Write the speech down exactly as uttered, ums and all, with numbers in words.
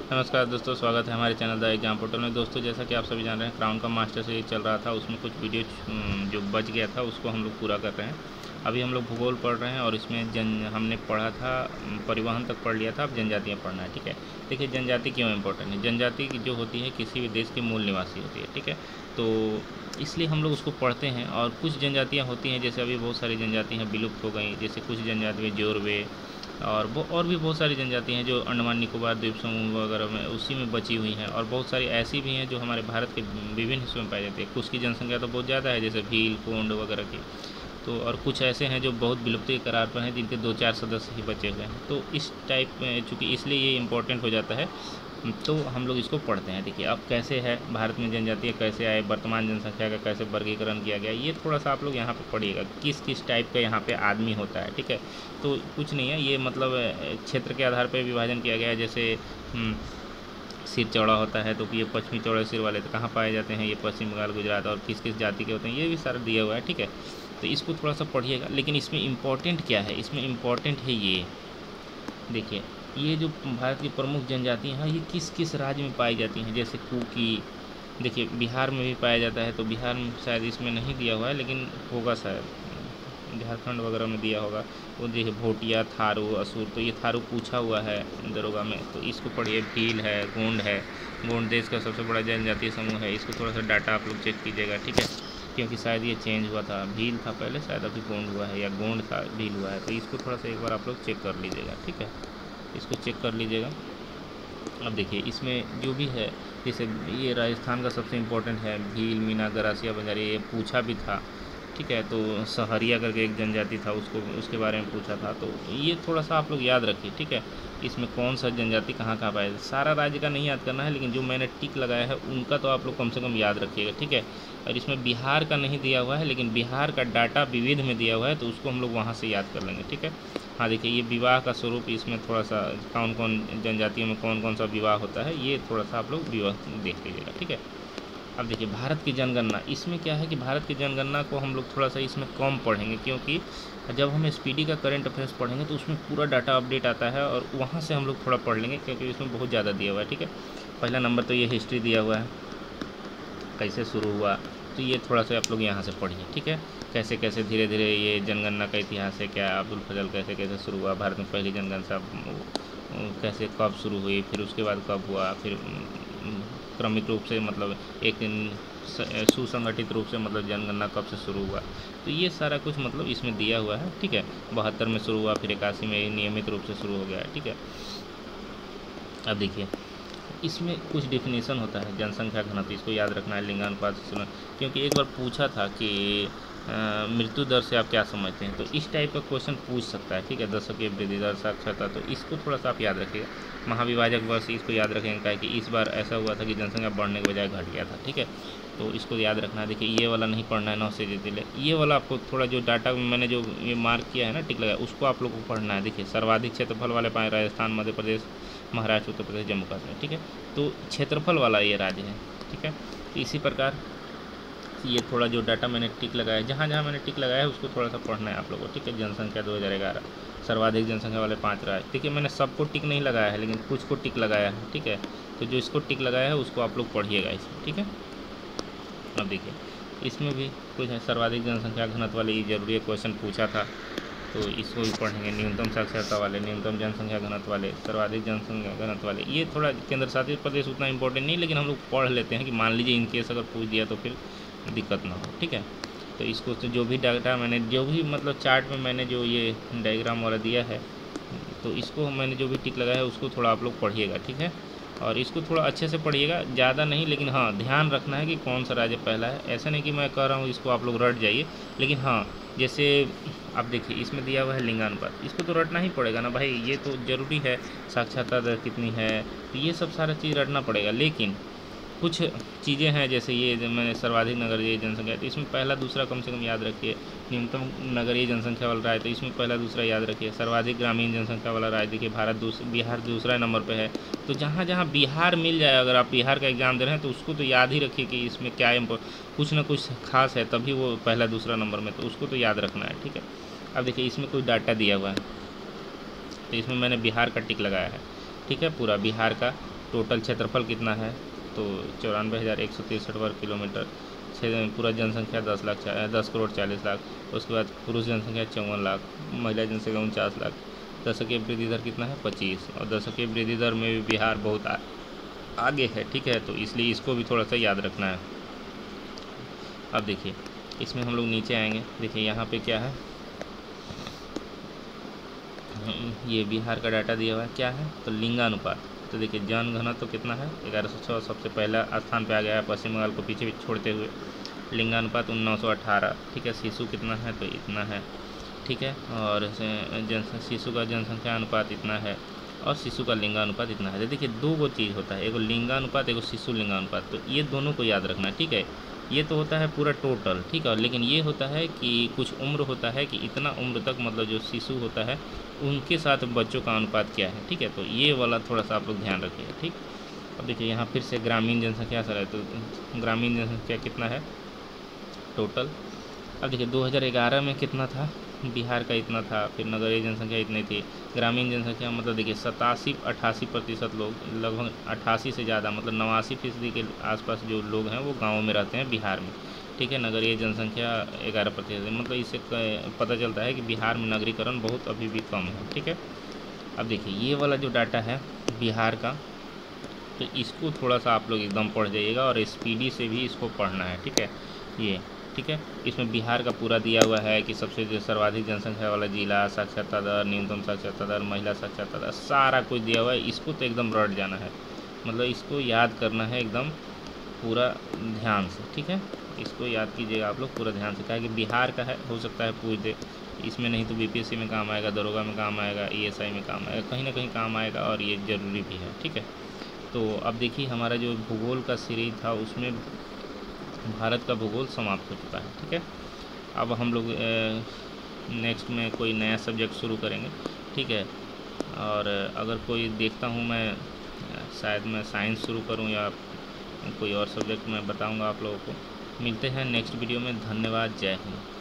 नमस्कार दोस्तों, स्वागत है हमारे चैनल द एग्जाम पोर्टल में। दोस्तों, जैसा कि आप सभी जान रहे हैं, क्राउन का मास्टर सीरीज चल रहा था, उसमें कुछ वीडियो जो बच गया था उसको हम लोग पूरा कर रहे हैं। अभी हम लोग भूगोल पढ़ रहे हैं और इसमें जन हमने पढ़ा था, परिवहन तक पढ़ लिया था। अब जनजातियाँ पढ़ना है। ठीक है, देखिए जनजाति क्यों इम्पोर्टेंट है। जनजाति जो होती है किसी भी देश की मूल निवासी होती है। ठीक है, तो इसलिए हम लोग उसको पढ़ते हैं। और कुछ जनजातियाँ होती हैं, जैसे अभी बहुत सारी जनजातियाँ विलुप्त हो गई, जैसे कुछ जनजाति में जोरवे और वो और भी बहुत सारी जनजातियाँ हैं जो अंडमान निकोबार द्वीप समूह वगैरह में उसी में बची हुई हैं। और बहुत सारी ऐसी भी हैं जो हमारे भारत के विभिन्न हिस्सों में पाई जाती है। कुछ की जनसंख्या तो बहुत ज़्यादा है, जैसे भील, कोंड वगैरह की। तो और कुछ ऐसे हैं जो बहुत विलुप्ति के कगार पर हैं, जिनके दो चार सदस्य ही बचे हुए हैं। तो इस टाइप में, चूँकि इसलिए ये इम्पोर्टेंट हो जाता है, तो हम लोग इसको पढ़ते हैं। देखिए अब कैसे है भारत में जनजातियाँ कैसे आए, वर्तमान जनसंख्या का कैसे वर्गीकरण किया गया, ये थोड़ा सा आप लोग यहाँ पे पढ़िएगा, किस किस टाइप का यहाँ पे आदमी होता है। ठीक है, तो कुछ नहीं है, ये मतलब क्षेत्र के आधार पर विभाजन किया गया है। जैसे सिर चौड़ा होता है तो ये पश्चिमी चौड़े सिर वाले तो कहाँ पाए जाते हैं, ये पश्चिम बंगाल, गुजरात। और किस किस जाति के होते हैं, ये भी सारा दिया हुआ है। ठीक है, तो इसको थोड़ा सा पढ़िएगा। लेकिन इसमें इम्पॉर्टेंट क्या है, इसमें इम्पॉर्टेंट है ये देखिए, ये जो भारत की प्रमुख जनजातियाँ हैं ये किस किस राज्य में पाई जाती हैं। जैसे कुकी, देखिए बिहार में भी पाया जाता है, तो बिहार में शायद इसमें नहीं दिया हुआ है, लेकिन होगा शायद झारखंड वगैरह में दिया होगा। वो देखिए भोटिया, थारू, असुर, तो ये थारू पूछा हुआ है दरोगा में, तो इसको पढ़िए। भील है, गोंड है, गोंड देश का सबसे बड़ा जनजातीय समूह है। इसको थोड़ा सा डाटा आप लोग चेक कीजिएगा। ठीक है, क्योंकि शायद ये चेंज हुआ था, भील था पहले, शायद अभी गोंड हुआ है, या गोंड था भील हुआ है। तो इसको थोड़ा सा एक बार आप लोग चेक कर लीजिएगा। ठीक है, इसको चेक कर लीजिएगा। अब देखिए इसमें जो भी है, जैसे ये राजस्थान का सबसे इम्पोर्टेंट है, भील, मीना, गरासिया, बंजारी, ये पूछा भी था। ठीक है, तो सहरिया करके एक जनजाति था, उसको उसके बारे में पूछा था। तो ये थोड़ा सा आप लोग याद रखिए। ठीक है, इसमें कौन सा जनजाति कहाँ कहाँ पाया, सारा राज्य का नहीं याद करना है, लेकिन जो मैंने टिक लगाया है उनका तो आप लोग कम से कम याद रखिएगा। ठीक है, और इसमें बिहार का नहीं दिया हुआ है, लेकिन बिहार का डाटा विविध में दिया हुआ है, तो उसको हम लोग वहाँ से याद कर लेंगे। ठीक है, हाँ देखिए ये विवाह का स्वरूप, इसमें थोड़ा सा कौन कौन जनजातियों में कौन कौन सा विवाह होता है, ये थोड़ा सा आप लोग विवाह देख लीजिएगा। ठीक है, अब देखिए भारत की जनगणना, इसमें क्या है कि भारत की जनगणना को हम लोग थोड़ा सा इसमें कम पढ़ेंगे, क्योंकि जब हम एसपीडी का करंट अफेयर्स पढ़ेंगे तो उसमें पूरा डाटा अपडेट आता है, और वहाँ से हम लोग थोड़ा पढ़ लेंगे, क्योंकि इसमें बहुत ज़्यादा दिया हुआ है। ठीक है, पहला नंबर तो ये हिस्ट्री दिया हुआ है, कैसे शुरू हुआ, तो ये थोड़ा सा आप लोग यहाँ से पढ़िए। ठीक है, कैसे कैसे धीरे धीरे ये जनगणना का इतिहास है, क्या अब्दुल फजल कैसे कैसे शुरू हुआ, भारत में पहली जनगणना कैसे कब शुरू हुई, फिर उसके बाद कब हुआ, फिर क्रमिक रूप से मतलब एक सुसंगठित रूप से मतलब जनगणना कब से शुरू हुआ, तो ये सारा कुछ मतलब इसमें दिया हुआ है। ठीक है, बहत्तर में शुरू हुआ, फिर इक्यासी में नियमित रूप से शुरू हो गया है। ठीक है, अब देखिए इसमें कुछ डिफिनीसन होता है, जनसंख्या घनत्व, इसको याद रखना है। लिंगानुपात से सुना, क्योंकि एक बार पूछा था कि मृत्यु दर से आप क्या समझते हैं, तो इस टाइप का क्वेश्चन पूछ सकता है। ठीक है, दशकीय वृद्धि दर, साक्षरता, तो इसको थोड़ा सा आप याद रखिएगा। महाविभाजक वर्ष, इसको याद रखेंगे, क्या कि इस बार ऐसा हुआ था कि जनसंख्या बढ़ने के बजाय घट गया था। ठीक है, तो इसको याद रखना है। देखिए ये वाला नहीं पढ़ना है, नौ से जिले, ये वाला आपको थोड़ा जो डाटा मैंने जो ये मार्क किया है ना, टिक लगाया, उसको आप लोग को पढ़ना है। देखिए सर्वाधिक क्षेत्रफल वाले पाए राजस्थान, मध्य प्रदेश, महाराष्ट्र, उत्तर प्रदेश, जम्मू कश्मीर। ठीक है, तो क्षेत्रफल वाला ये राज्य है। ठीक है, तो इसी प्रकार ये थोड़ा जो डाटा मैंने टिक लगाया, जहाँ जहाँ मैंने टिक लगाया है उसको थोड़ा सा पढ़ना है आप लोगों को। ठीक है, जनसंख्या दो हज़ार ग्यारह, सर्वाधिक जनसंख्या वाले पाँच राज्य। देखिए मैंने सबको टिक नहीं लगाया है, लेकिन कुछ को टिक लगाया है। ठीक है, तो जो इसको टिक लगाया है उसको आप लोग पढ़िएगा इसमें। ठीक है, अब देखिए इसमें भी कुछ है, सर्वाधिक जनसंख्या घनत्व वाले, ये जरूरी है, क्वेश्चन पूछा था, तो इसको भी पढ़ेंगे। न्यूनतम साक्षरता वाले, न्यूनतम जनसंख्या घनत्व वाले, सर्वाधिक जनसंख्या घनत्व वाले, ये थोड़ा केंद्र शासित प्रदेश उतना इंपॉर्टेंट नहीं, लेकिन हम लोग पढ़ लेते हैं कि मान लीजिए इनकेस अगर पूछ दिया तो फिर दिक्कत ना हो। ठीक है, तो इसको तो जो भी डाटा मैंने जो भी मतलब चार्ट में मैंने जो ये डायग्राम वाला दिया है, तो इसको मैंने जो भी टिक लगाया है उसको थोड़ा आप लोग पढ़िएगा। ठीक है, और इसको थोड़ा अच्छे से पढ़िएगा, ज़्यादा नहीं, लेकिन हाँ ध्यान रखना है कि कौन सा राज्य पहला है। ऐसा नहीं कि मैं कह रहा हूँ इसको आप लोग रट जाइए, लेकिन हाँ जैसे आप देखिए इसमें दिया हुआ है लिंगानुपात, इसको तो रटना ही पड़ेगा ना भाई, ये तो ज़रूरी है। साक्षरता दर कितनी है, तो ये सब सारा चीज़ रटना पड़ेगा। लेकिन कुछ चीज़ें हैं, जैसे ये मैंने सर्वाधिक नगरीय जनसंख्या, तो इसमें पहला दूसरा कम से कम याद रखिए। न्यूनतम नगरीय जनसंख्या वाला राज्य, तो इसमें पहला दूसरा याद रखिए। सर्वाधिक ग्रामीण जनसंख्या वाला राज्य, देखिए भारत दूस बिहार दूसरा नंबर पे है। तो जहाँ जहाँ बिहार मिल जाए, अगर आप बिहार का एग्ज़ाम दे रहे हैं तो उसको तो याद ही रखिए कि इसमें क्या कुछ ना कुछ खास है, तभी वो पहला दूसरा नंबर में, तो उसको तो याद रखना है। ठीक है, अब देखिए इसमें कोई डाटा दिया हुआ है, तो इसमें मैंने बिहार का टिक लगाया है। ठीक है, पूरा बिहार का टोटल क्षेत्रफल कितना है, तो चौरानवे हज़ार एक सौ तिरसठ वर्ग किलोमीटर। छः पूरा जनसंख्या दस लाख दस करोड़ चालीस लाख। उसके बाद पुरुष जनसंख्या चौवन लाख, महिला जनसंख्या उनचास लाख। दशकीय वृद्धि दर कितना है, पच्चीस। और दशकीय वृद्धि दर में भी बिहार बहुत आ, आगे है, ठीक है, तो इसलिए इसको भी थोड़ा सा याद रखना है। अब देखिए इसमें हम लोग नीचे आएंगे, देखिए यहाँ पे क्या है, ये बिहार का डाटा दिया हुआ है, क्या है, तो लिंगानुपात। तो देखिए जनघनत्व तो कितना है, ग्यारह सौ छः, सबसे पहला स्थान पे आ गया है पश्चिम बंगाल को पीछे छोड़ते हुए। लिंगानुपात उन्नीस सौ अठारह, ठीक है। शिशु कितना है, तो इतना है, ठीक है। और जन शिशु का जनसंख्या अनुपात इतना है और शिशु का लिंगानुपात इतना है। तो देखिए दो गो चीज़ होता है, एगो लिंगानुपात एगो शिशु लिंगानुपात, तो ये दोनों को याद रखना है, ठीक है। ये तो होता है पूरा टोटल, ठीक है, लेकिन ये होता है कि कुछ उम्र होता है कि इतना उम्र तक, मतलब जो शिशु होता है उनके साथ बच्चों का अनुपात क्या है, ठीक है। तो ये वाला थोड़ा सा आप लोग ध्यान रखिएगा, ठीक। अब देखिए यहाँ फिर से ग्रामीण जनसंख्या सर है, तो ग्रामीण जनसंख्या कितना है टोटल। अब देखिए दो हज़ार ग्यारह में कितना था, बिहार का इतना था, फिर नगरीय जनसंख्या इतनी थी। ग्रामीण जनसंख्या मतलब देखिए सतासी अट्ठासी प्रतिशत लोग, लगभग अट्ठासी से ज़्यादा, मतलब नवासी फीसदी के आसपास जो लोग हैं वो गाँव में रहते हैं बिहार में, ठीक है। नगरीय जनसंख्या ग्यारह प्रतिशत, मतलब इससे पता चलता है कि बिहार में नगरीकरण बहुत अभी भी कम है, ठीक है। अब देखिए ये वाला जो डाटा है बिहार का, तो इसको थोड़ा सा आप लोग एकदम पढ़ जाइएगा और स्पीडी से भी इसको पढ़ना है, ठीक है, ये, ठीक है। इसमें बिहार का पूरा दिया हुआ है कि सबसे जो सर्वाधिक जनसंख्या वाला जिला, साक्षरता दर, न्यूनतम साक्षरता दर, महिला साक्षरता दर, सारा कुछ दिया हुआ है। इसको तो एकदम रट जाना है, मतलब इसको याद करना है एकदम पूरा ध्यान से, ठीक है। इसको याद कीजिएगा आप लोग पूरा ध्यान से, क्या है कि बिहार का है, हो सकता है पूछ दे इसमें, नहीं तो बीपीएससी में काम आएगा, दरोगा में काम आएगा, ईएसआई में काम आएगा, कहीं ना कहीं काम आएगा और ये ज़रूरी भी है, ठीक है। तो अब देखिए हमारा जो भूगोल का सीरीज था उसमें भारत का भूगोल समाप्त हो चुका है, ठीक है। अब हम लोग नेक्स्ट में कोई नया सब्जेक्ट शुरू करेंगे, ठीक है। और अगर कोई देखता हूँ मैं, शायद मैं साइंस शुरू करूँ या कोई और सब्जेक्ट मैं बताऊँगा आप लोगों को। मिलते हैं नेक्स्ट वीडियो में, धन्यवाद, जय हिंद।